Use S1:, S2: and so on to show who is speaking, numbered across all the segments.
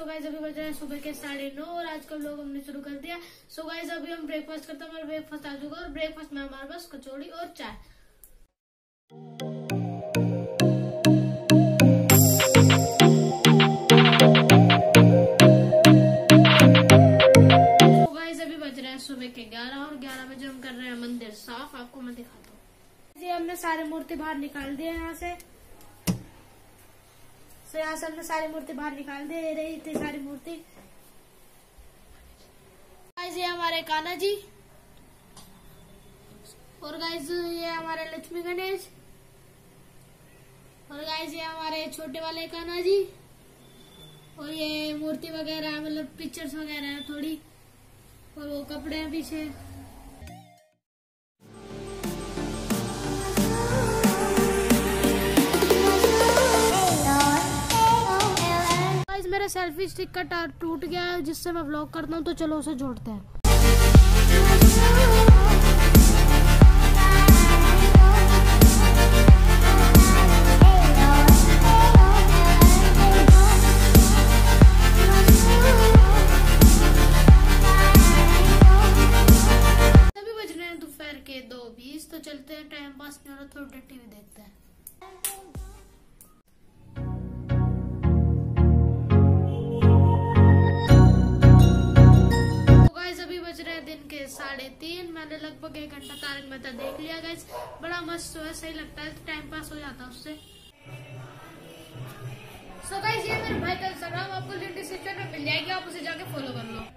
S1: So guys अभी बज रहे हैं सुबह के 9:30 और आज का व्लॉग हमने शुरू कर दिया। सो गाइस अभी हम ब्रेकफास्ट करते हैं। हमारा ब्रेकफास्ट आ चुका है और ब्रेकफास्ट में हमारे पास कचौड़ी और चाय। सो गाइस अभी बज रहे हैं सुबह के 11 और 11 बजे हम कर रहे हैं मंदिर साफ। आपको मैं दिखाता हूँ। ये हमने सारे मूर्ति बाहर निकाल दिए यहाँ से। तो यहाँ से हमने सारी मूर्ति बाहर निकाल दे रही थी सारी मूर्ति। गाइस ये हमारे कान्हा जी और गाइस ये हमारे लक्ष्मी गणेश और गाइस ये हमारे छोटे वाले कान्हा जी और ये मूर्ति वगैरह मतलब पिक्चर्स वगैरह है थोड़ी और वो कपड़े हैं पीछे। मेरा सेल्फी स्टिक का टायर टूट गया है जिससे मैं व्लॉग करता हूँ, तो चलो उसे जोड़ते हैं। अभी बज रहे हैं दोपहर के 2:20, तो चलते हैं। टाइम पास नहीं हो रहा, थोड़ा टीवी देखते हैं। दिन के 3:30 मैंने लगभग 1 घंटा तारक मेहता देख लिया गाइस। बड़ा मस्त है, सही लगता है, टाइम पास हो जाता है उससे। सो गाइस ये मेरे भाई का इंस्टाग्राम, आपको लिंक डिस्क्रिप्शन में मिल जाएगी, आप उसे जाके फॉलो कर लो।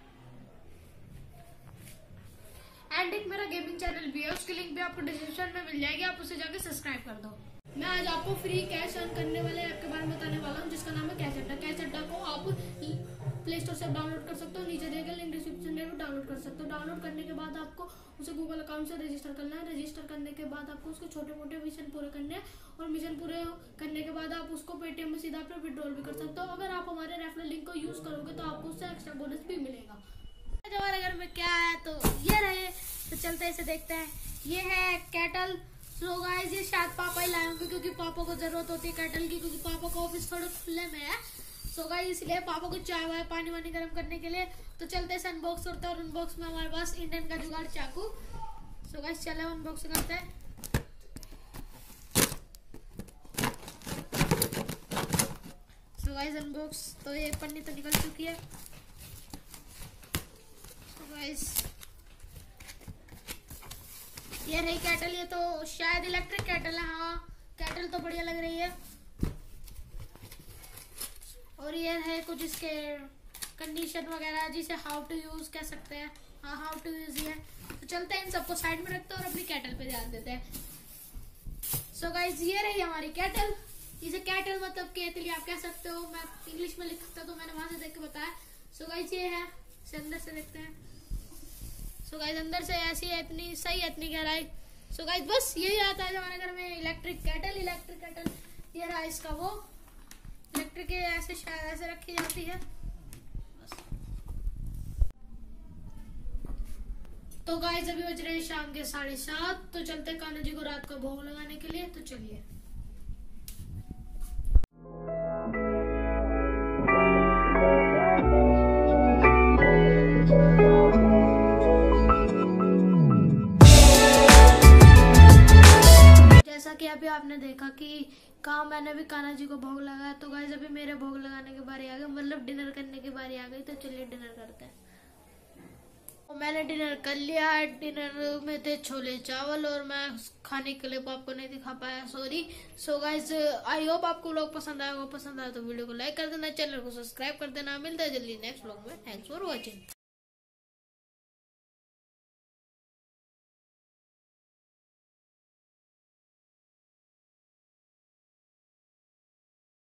S1: एंड एक मेरा गेमिंग चैनल भी है, उसकी लिंक भी आपको डिस्क्रिप्शन में मिल जाएगी, आप उसे जाके सब्सक्राइब कर दो। मैं आज आपको फ्री कैश अर्न करने वाले ऐप के बारे में बताने वाला हूँ जिसका नाम है कैश अड्डा। कैश अड्डा को आप प्ले स्टोर से डाउनलोड कर सकते हो, नीचे दिए गए लिंक डिस्क्रिप्शन में भी डाउनलोड कर सकते हो। डाउनलोड करने के बाद आपको उसे गूगल अकाउंट से रजिस्टर करना है। रजिस्टर करने के बाद आपको उसके छोटे मोटे मिशन पूरे करने हैं और मिशन पूरे करने के बाद आप उसको पेटीएम में सीधा अपने विड्रॉल भी कर सकते हो। अगर आप हमारे रेफरल लिंक को यूज करोगे तो आपको उससे एक्स्ट्रा बोनस भी मिलेगा। हमारे घर में क्या है तो ये रहे, तो चलते हैं इसे देखते हैं। ये है केटल। सो गाइस ये शायद पापा ही लाए होंगे क्योंकि पापा को जरूरत होती है केटल की, क्योंकि पापा का ऑफिस थोड़ा खुले में है। सो गाइस इसलिए पापा को चाय वाय पानी वानी गर्म करने के लिए। तो चलते हैं अनबॉक्स करते हैं और अनबॉक्स में हमारे पास इंडियन का जुगाड़ चाकू। सो गाइस चले अनबॉक्स करते हैं। सो गाइस अनबॉक्स, तो ये पन्नी तो निकल चुकी है। सो गाइस ये रही केटल। ये तो शायद इलेक्ट्रिक केटल है। हाँ केटल तो बढ़िया लग रही है। और ये है कुछ इसके कंडीशन वगैरह जिसे हाउ टू यूज कह सकते हैं। हाँ हाउ टू यूज है। तो चलते हैं इन सबको साइड में रखते हैं और अपनी केटल पे ध्यान देते हैं। सो गाइस ये रही हमारी केटल। इसे केटल मतलब केतली आप कह सकते हो। मैं इंग्लिश में लिखता तो मैंने वहां से देख के बताया। सो गाइस ये है, इसे अंदर से देखते हैं। सो गाइस अंदर से ऐसी है, इतनी सही है, इतनी गहराई। सो गाइस बस यही आता है हमारे घर में इलेक्ट्रिक केटल। इलेक्ट्रिक केटल ये रहा इसका वो इलेक्ट्रिक, ऐसे शायद ऐसे रखी जाती है बस। तो गाइस अभी बज रहे हैं शाम के 7:30, तो चलते हैं कान्हा जी को रात का भोग लगाने के लिए। तो चलिए। जैसा कि अभी आपने देखा कि कहा मैंने भी कान्हा जी को भोग लगाया, तो गाइस अभी मेरे भोग लगाने की बारी आ गई, मतलब डिनर करने की बारी आ गई। तो चलिए डिनर करते हैं। तो मैंने डिनर कर लिया। डिनर में थे छोले चावल और मैं खाने के लिए आपको नहीं दिखा पाया, sorry. So guys I hope आपको व्लॉग पसंद आएगा। पसंद आया तो वीडियो को लाइक कर देना, चैनल को सब्सक्राइब कर देना। मिलता है जल्दी नेक्स्ट व्लॉग में। Thanks for watching.